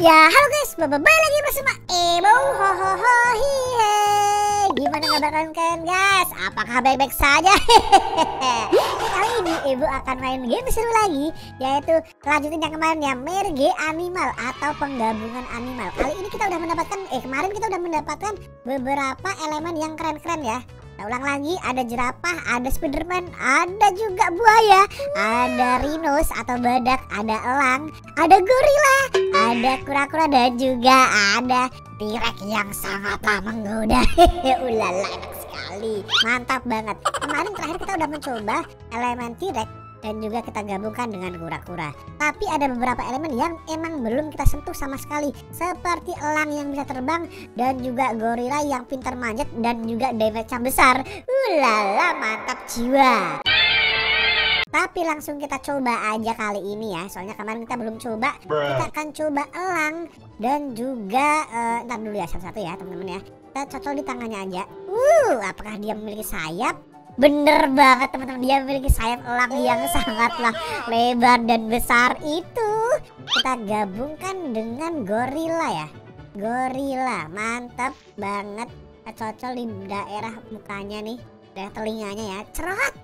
Ya halo guys, balik lagi bersama Ebo. Hohoho hihe. Gimana kabar kalian guys? Apakah baik-baik saja? Kali ini Ebo akan main game seru lagi, yaitu lanjutin yang kemarin ya, Merge Animal atau penggabungan animal. Kali ini kita udah mendapatkan, kemarin kita udah mendapatkan beberapa elemen yang keren-keren ya. Kita ulang lagi, ada jerapah, ada spiderman, ada juga buaya, ada rhinos atau badak, ada elang, ada gorila, ada kura-kura, dan juga ada T-Rex yang sangatlah menggoda. Ulala, enak sekali, mantap banget. Kemarin terakhir kita udah mencoba elemen T-Rex dan juga kita gabungkan dengan kura-kura. Tapi ada beberapa elemen yang emang belum kita sentuh sama sekali, seperti elang yang bisa terbang dan juga gorila yang pintar manjat dan juga damage yang besar. Ulala, mantap jiwa. Tapi langsung kita coba aja kali ini ya, soalnya kemarin kita belum coba. Kita akan coba elang dan juga ntar dulu ya satu-satu ya teman-teman ya. Kita cocol di tangannya aja. Apakah dia memiliki sayap? Bener banget teman-teman, dia memiliki sayap elang yang sangatlah lebar dan besar itu. Kita gabungkan dengan gorila ya. Gorila, mantap banget. Kita cocol di daerah mukanya nih, daerah telinganya ya. Cerot.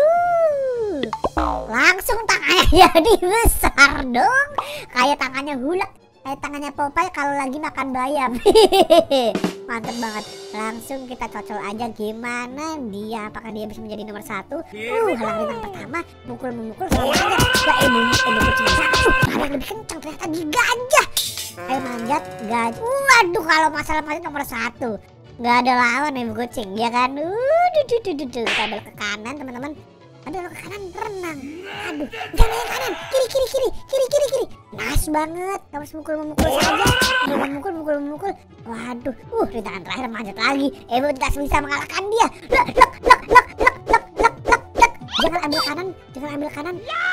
Langsung tangannya jadi besar dong. Kayak tangannya Hulk, kayak tangannya Popeye kalau lagi makan bayam. Mantep banget. Langsung kita cocol aja gimana dia, apakah dia bisa menjadi nomor 1. Halang rintang pertama, memukul sama aja. Ibu kucing ada yang lebih kencang ternyata di gajah. Ayo manjat gajah. Waduh, kalau masalah manjat nomor 1 nggak ada lawan ibu kucing ya kan. Kita belok ke kanan teman-teman. Belok ke kanan, renang. Aduh, jangan yang kanan, kiri. Nice banget. Kamu harus memukul saja. Memukul. Waduh, rintangan terakhir manjat lagi. Ebo tidak bisa mengalahkan dia. Lek. Jangan ambil kanan.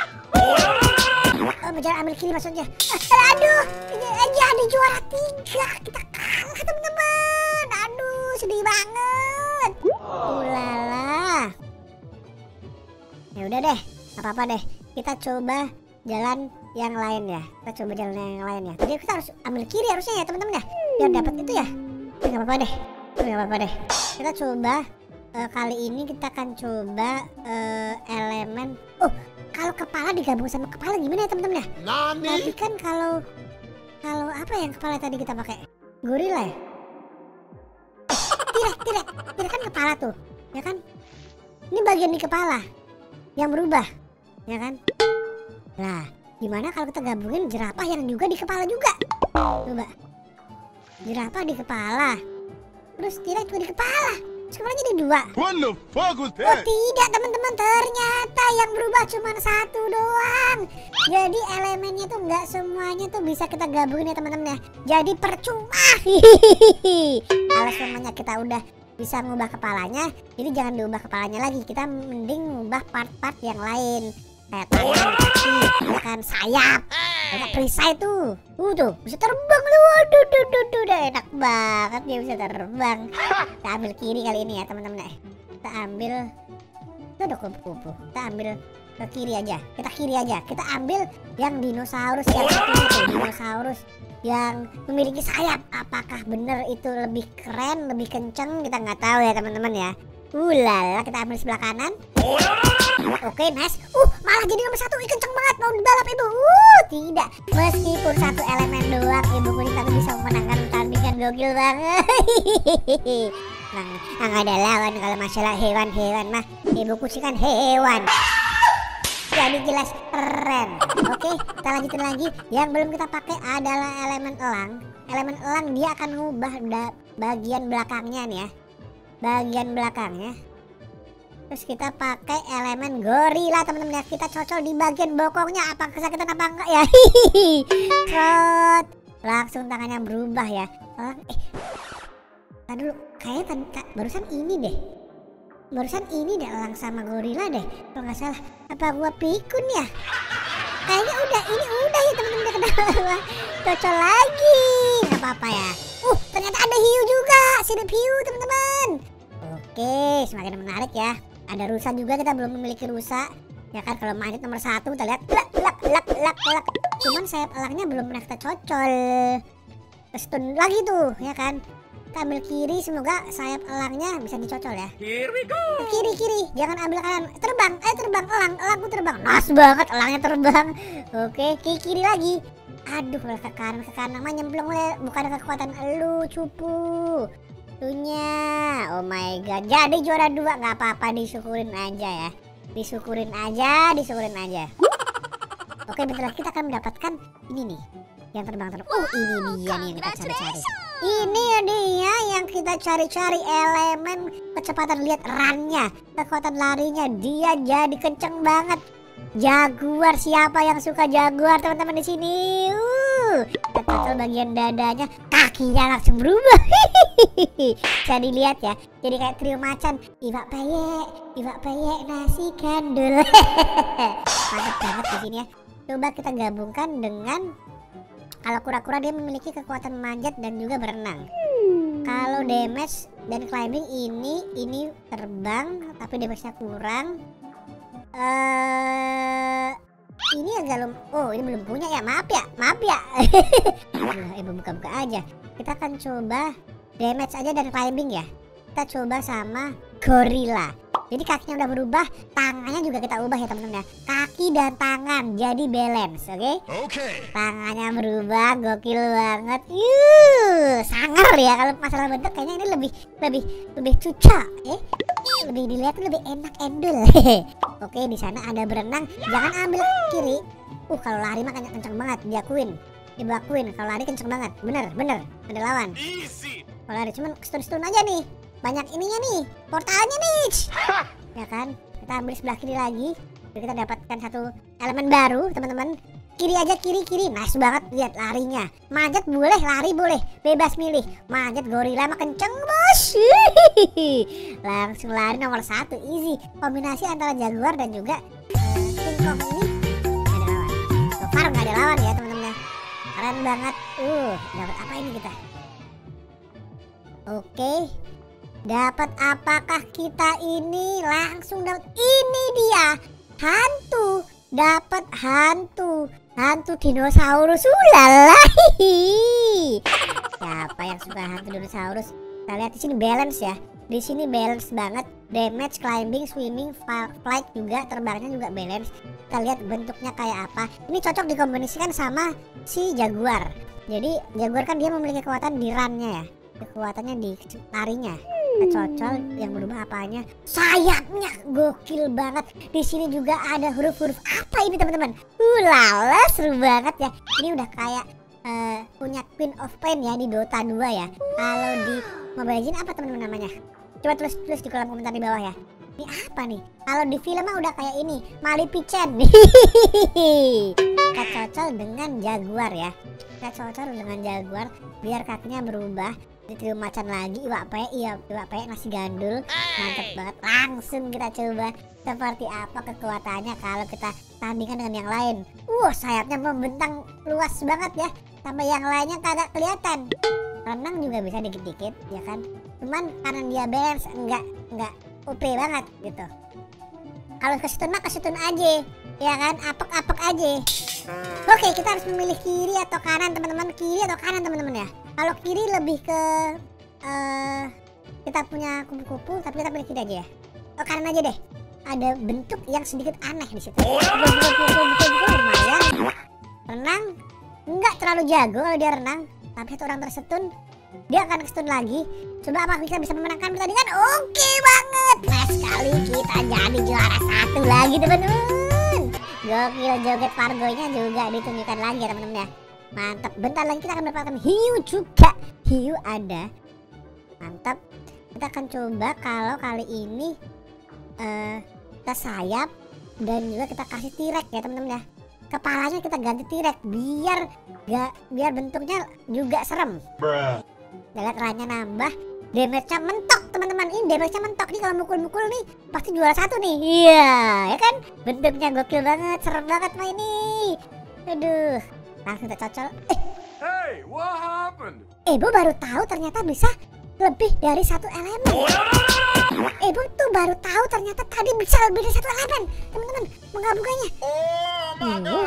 Jangan ambil kiri maksudnya. Aduh, jadi juara 3. Kita kalah teman-teman. Aduh, sedih banget. Ulala. Ya udah deh, apa-apa deh. Kita coba jalan yang lain ya. Tadi kita harus ambil kiri harusnya ya teman-teman ya, biar dapat itu ya. Nggak apa-apa deh. Kita coba kali ini kita akan coba elemen. Kalau kepala digabung sama kepala gimana ya teman-teman ya? Tapi kan kalau apa yang kepala tadi kita pakai? Gorila ya? Tidak kan kepala tuh, ya kan? Ini bagian di kepala yang berubah, ya kan? Nah, gimana kalau kita gabungin jerapah yang juga di kepala juga? Coba, jerapah di kepala, terus T-Rex juga di kepala. Kepalanya jadi 2. What the fuck was that? Oh tidak teman-teman, ternyata yang berubah cuma 1 doang. Jadi elemennya tuh nggak semuanya tuh bisa kita gabungin ya teman-teman ya. Jadi percuma. Kalau semuanya kita udah bisa ngubah kepalanya, jadi jangan diubah kepalanya lagi. Kita mending ngubah part-part yang lain, kayak tangan, kaki, kan sayap, kayak perisai tuh. Tuh bisa terbang lu. Waduh, udah enak banget dia bisa terbang. Kita ambil kiri kali ini ya teman-teman. Kita ambil, itu ada kupu-kupu. Kita ambil ke kiri aja. Kita ambil yang dinosaurus yang satunya tuh, dinosaurus yang memiliki sayap. Apakah bener itu lebih keren, lebih kenceng? Kita nggak tahu ya teman-teman ya. Ulala, kita ambil sebelah kanan. Oke, nice. Malah jadi nomor 1. Kenceng banget, mau dibalap ibu. Tidak. Meskipun 1 elemen doang, ibu kucing tapi bisa memenangkan pertandingan. Gokil banget. Nggak ada lawan kalau masalah hewan-hewan mah. Ibu kucing kan hewan. Jadi jelas keren. Oke, kita lanjutin lagi. Yang belum kita pakai adalah elemen elang. Elemen elang dia akan ngubah bagian belakangnya nih ya. Bagian belakangnya. Terus kita pakai elemen gorila teman-teman ya. Kita cocol di bagian bokongnya. Apa kesakitan apa enggak ya? Trot. Langsung tangannya berubah ya. Tadi dulu kayaknya barusan ini deh elang sama gorila deh kalau nggak salah. Apa gua pikun ya? Kayaknya ini udah ya teman-teman, udah kena cocol lagi. Nggak apa-apa ya. Ternyata ada hiu juga, sirip hiu teman-teman. Oke, semakin menarik ya. Ada rusa juga, kita belum memiliki rusa. Ya kan, kalau manjat nomor 1 kita lihat lak. Cuman sayap elangnya belum pernah kita cocol. Stun lagi tuh ya kan. Kita ambil kiri, semoga sayap elangnya bisa dicocol ya. Here we go. Kiri, jangan ambil kanan. Terbang, terbang elangku terbang. Nice banget, elangnya terbang. Oke, kiri lagi. Aduh, ke kanan mah nyemplung bukan kekuatan elu, cupu. Tunya, oh my god, jadi juara 2, nggak apa-apa, disyukurin aja ya. Disyukurin aja. Oke, bentar lagi kita akan mendapatkan ini nih, yang terbang. Ini dia nih yang kita cari-cari. Ini dia yang kita cari-cari, elemen kecepatan. Lihat run-nya, kekuatan larinya, dia jadi kenceng banget. Jaguar, siapa yang suka jaguar teman-teman di sini? Kita total bagian dadanya, kakinya langsung berubah. Bisa dilihat ya, jadi kayak trio macan. Iwak peyek, nasi gandul. Mantap banget di sini ya. Coba kita gabungkan dengan, kalau kura-kura dia memiliki kekuatan manjat dan juga berenang. Kalau damage dan climbing ini terbang tapi damage-nya kurang. Ini agak ini belum punya ya, maaf ya. Buka aja. Kita akan coba damage aja dan climbing ya. Kita coba sama gorila. Jadi kakinya udah berubah, tangannya juga kita ubah ya teman-teman ya. Kaki dan tangan jadi balance, oke? Tangannya berubah, gokil banget. Sangar ya, kalau masalah bentuk kayaknya ini lebih cucak, lebih dilihat lebih enak endul. Oke, di sana ada berenang, jangan ambil kiri. Kalau lari mah kenceng banget, diakuin. Kalau lari kenceng banget, bener, ada lawan. Kalau lari cuman stun aja nih. Banyak ininya nih, portalnya nih. Ya kan, kita ambil sebelah kiri lagi. Jadi kita dapatkan satu elemen baru teman-teman. Kiri aja, kiri. Nice banget, lihat larinya. Manjat boleh, lari boleh, bebas milih. Manjat gorila mah kenceng bos. Langsung lari nomor 1, easy. Kombinasi antara jaguar dan juga King Kong ini ada lawan. So far nggak ada lawan ya teman-teman. Keren banget. Dapat apa ini kita? Oke. Dapat apakah kita ini? Langsung dapat, ini dia hantu. Dapat hantu dinosaurus. Siapa yang suka hantu dinosaurus? Kita lihat di sini balance ya. Di sini balance banget. Damage, climbing, swimming, flight juga, terbangnya juga balance. Kita lihat bentuknya kayak apa. Ini cocok dikombinasikan sama si jaguar. Jadi jaguar kan dia memiliki kekuatan di run-nya ya. Kekuatannya di larinya. Kita cocol, yang berubah apanya? Sayapnya gokil banget. Di sini juga ada huruf-huruf apa ini teman-teman? Lala, seru banget ya. Ini udah kayak punya Queen of Pain ya di Dota 2 ya. Kalau di Mobile Legends apa teman-teman namanya? Coba tulis di kolom komentar di bawah ya. Ini apa nih? Kalau di film mah udah kayak ini, Maleficent. Kita cocol dengan jaguar ya. Kita cocol dengan jaguar biar kakinya berubah. Trio macan lagi, iwak peyek nasi gandul. Mantep banget. Langsung kita coba seperti apa kekuatannya kalau kita tandingkan dengan yang lain. Sayapnya membentang luas banget ya, sampai yang lainnya kagak kelihatan. Renang juga bisa dikit-dikit ya kan, cuman karena dia balance enggak OP banget gitu. Kalau ke stun aja ya kan, apek aja. Oke, kita harus memilih kiri atau kanan teman-teman. Ya. Kalau kiri lebih ke kita punya kupu-kupu, tapi kita pilih kiri aja ya. Kanan aja deh. Ada bentuk yang sedikit aneh di situ. Lumayan. Renang enggak terlalu jago kalau dia renang, tapi satu orang tersetun, dia akan stun lagi. Coba apa kita bisa memenangkan pertandingan? Oke banget. Nah, sekali kita jadi juara 1 lagi teman-teman. Gokil, joget Fargonya juga ditunjukkan lagi ya teman-teman ya. Mantap. Bentar lagi kita akan mendapatkan hiu juga. Hiu ada. Mantap. Kita akan coba kalau kali ini kita sayap dan juga kita kasih tirek ya teman-teman ya. Kepalanya kita ganti tirek biar bentuknya juga serem. Lihat rannya nambah, damage-nya mentok teman-teman. Ini damage-nya mentok nih, kalau mukul-mukul nih pasti juara 1 nih. Iya, ya kan? Bentuknya gokil banget, serem banget mah ini. Aduh, langsung kita cocol. Hey, what happened? Ebo baru tahu ternyata bisa lebih dari 1 elemen. Ebo tuh baru tahu ternyata tadi bisa lebih dari 1 elemen. Teman-teman, menggabungkannya. Oh my god.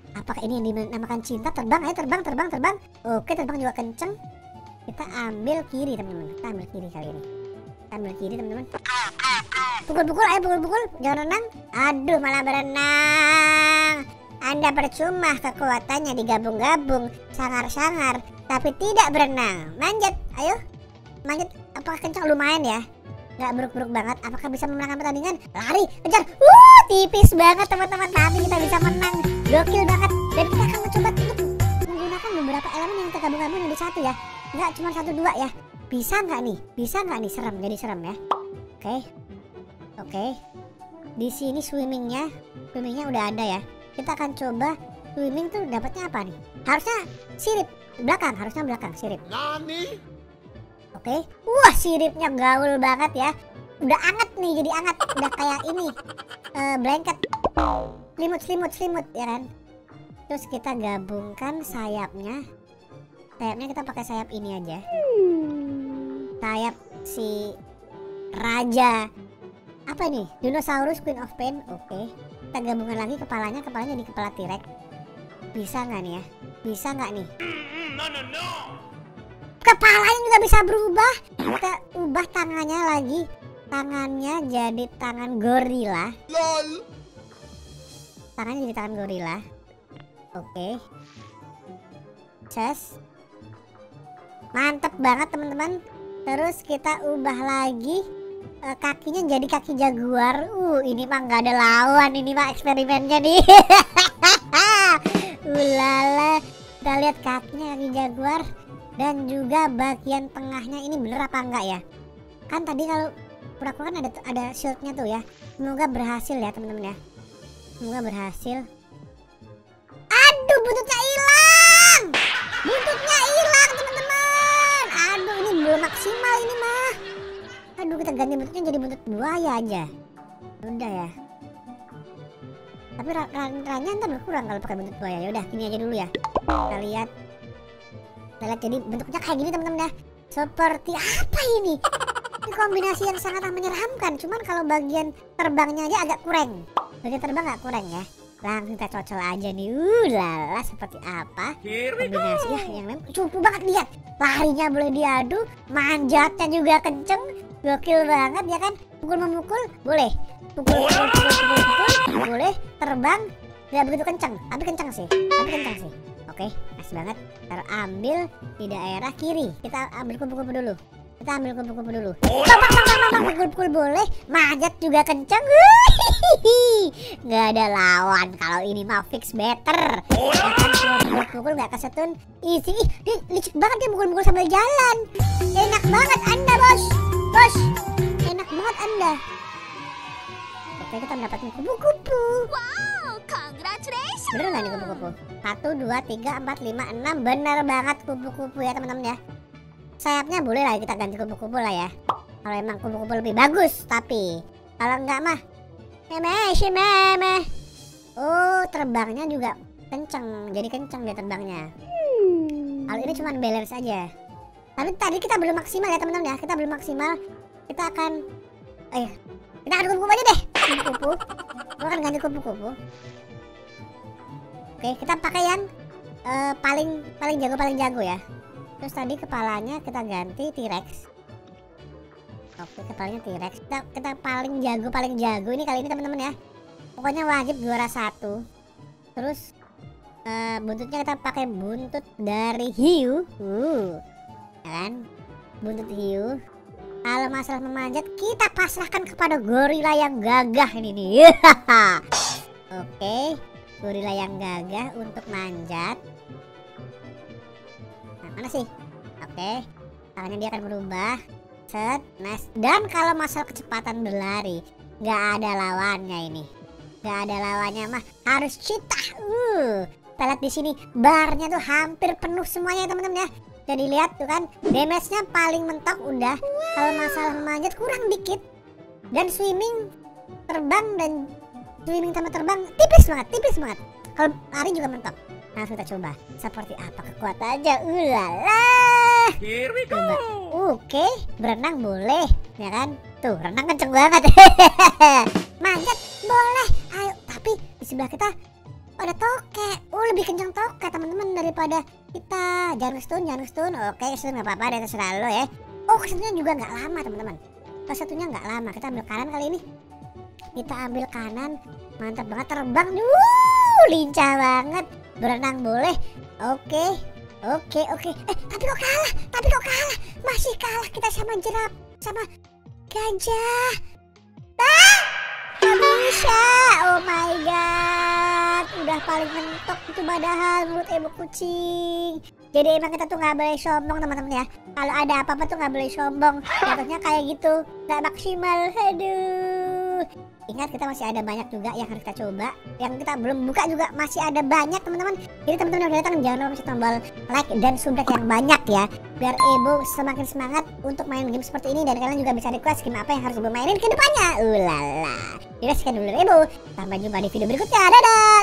Apakah ini yang dinamakan cinta? Terbang, ayo terbang. Oke, terbang juga kenceng. Kita ambil kiri teman-teman. Kita ambil kiri kali ini. Kita ambil kiri teman-teman. Pukul, ayo pukul. Jangan renang. Aduh, malah berenang. Anda percuma kekuatannya digabung-gabung, sangar-sangar, tapi tidak berenang. Manjat, ayo. Manjat, apakah kencang? Lumayan ya. Gak buruk-buruk banget. Apakah bisa memenangkan pertandingan? Lari, kejar. Tipis banget teman-teman. Tapi kita bisa menang. Gokil banget. Dan kita akan mencoba untuk menggunakan beberapa elemen yang tergabung-gabung jadi satu ya. Nggak cuma 1-2 ya. Bisa nggak nih? Serem, jadi serem ya. Oke. Di sini swimmingnya udah ada ya. Kita akan coba swimming tuh dapatnya apa nih? Harusnya sirip harusnya belakang sirip. Nani? Oke. Wah, siripnya gaul banget ya. Udah anget nih, jadi anget. Udah kayak ini blanket. Selimut ya kan. Terus kita gabungkan sayapnya. Sayapnya kita pakai sayap ini aja. Sayap si raja. Apa ini? Dinosaurus Queen of Pain. Oke. Kita gabungkan lagi kepalanya jadi kepala T-Rex. Bisa nggak nih ya? Bisa nggak nih? No. Kepalanya juga bisa berubah. Kita ubah tangannya lagi. Tangannya jadi tangan gorila. LOL. Tangannya jadi tangan gorila. Oke. Chest. Mantep banget teman-teman. Terus kita ubah lagi kakinya jadi kaki jaguar. Ini mah nggak ada lawan. Ini mah eksperimennya nih. Ulala. Kita lihat kakinya kaki jaguar. Dan juga bagian tengahnya ini bener apa enggak ya? Kan tadi kalau pura-pura kan ada shieldnya tuh ya. Semoga berhasil ya teman-teman ya. Semoga berhasil. Aduh, buntutnya hilang teman-teman. Aduh, ini belum maksimal ini mah. Aduh, kita ganti buntutnya jadi buntut buaya aja. Udah ya. Tapi rannya ntar berkurang kalau pakai buntut buaya. Ya udah, gini aja dulu ya. Kita lihat jadi bentuknya kayak gini teman-teman ya. Seperti apa ini? Ini kombinasi yang sangat menyeramkan. Cuman kalau bagian terbangnya aja agak kurang. Bagian terbang agak kurang ya. Langsung kita cocol aja nih. Lala, seperti apa kombinasi ya, yang lain cukup banget. Lihat, larinya boleh diadu, manjatnya juga kenceng, gokil banget ya kan. Pukul memukul boleh, pukul boleh, terbang nggak begitu kenceng, tapi kenceng sih. Oke, nice banget. Terambil di daerah kiri. Kita ambil kupu-kupu dulu. Pukul boleh, manjat juga kenceng. Nggak ada lawan. Kalau ini mah fix better. Ya kan, pukul nggak kesetun. Easy. Licik banget dia mukul sambil jalan. Enak banget Anda bos. Enak banget Anda. Oke, kita mendapatkan kupu-kupu. Wow, congratulations. Bener nggak nih kupu-kupu? 1, 2, 3, 4, 5, 6. Bener banget kupu-kupu ya teman-teman ya. Sayapnya boleh lah kita ganti kupu-kupu lah ya. Kalau emang kupu-kupu lebih bagus. Tapi kalau enggak mah meme. Oh, terbangnya juga kenceng. Jadi kenceng dia terbangnya. Kalau ini cuma balance aja. Tapi tadi kita belum maksimal ya teman-teman ya. Kita belum maksimal. Kita akan kupu-kupu aja deh. Kupu-kupu. Gua akan ganti kupu-kupu. Oke, kita pakai yang paling jago ya. Terus tadi kepalanya kita ganti T-Rex. Oke, kepalanya T-Rex. Kita paling jago ini kali ini teman-teman ya. Pokoknya wajib juara 1. Terus buntutnya kita pakai buntut dari hiu. Ya kan? Buntut hiu. Kalau masalah memanjat kita pasrahkan kepada gorila yang gagah ini nih. Oke, gorila yang gagah untuk manjat. Mana sih? Oke, tangannya dia akan berubah. Set, nice. Dan kalau masalah kecepatan berlari, nggak ada lawannya ini. Nggak ada lawannya mah harus cheetah. Kita lihat di sini barnya tuh hampir penuh semuanya teman-teman ya. Jadi lihat tuh kan, damage-nya paling mentok udah. Kalau masalah memanjat kurang dikit. Dan swimming, terbang dan swimming sama terbang tipis banget. Kalau lari juga mentok. Langsung kita coba seperti apa kekuatannya. Ulala. Here we go. Coba. Oke, berenang boleh, ya kan? Tuh, renang kenceng banget. Manjat boleh. Ayo, tapi di sebelah kita ada toke. Oh, lebih kencang toke teman-teman daripada kita. Jangan stun. Oke, stun nggak apa-apa, deh terserah lo ya. Oh, kesetunya juga nggak lama teman-teman. Kesetunya nggak lama. Kita ambil kanan kali ini. Kita ambil kanan. Mantap banget, terbang. Lincah banget. Berenang boleh. Oke. Tapi kok kalah? Masih kalah kita sama jerap, sama gajah. Gak bisa. Oh my god. Udah paling mentok itu padahal menurut ibu kucing. Jadi emang kita tuh nggak boleh sombong teman-teman ya. Kalau ada apa-apa tuh nggak boleh sombong. Jatuhnya kayak gitu, nggak maksimal. Aduh. Ingat kita masih ada banyak juga yang harus kita coba. Yang kita belum buka juga masih ada banyak teman-teman. Jadi teman-teman yang udah datang jangan lupa tombol like dan subscribe yang banyak ya. Biar Ibu semakin semangat untuk main game seperti ini. Dan kalian juga bisa request game apa yang harus Ibu mainin ke depannya. Ulala. Jadi sekian dulu Ibu. Sampai jumpa di video berikutnya. Dadah.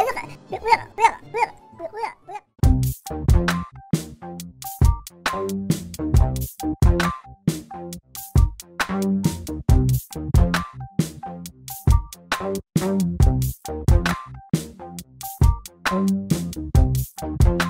Yuk.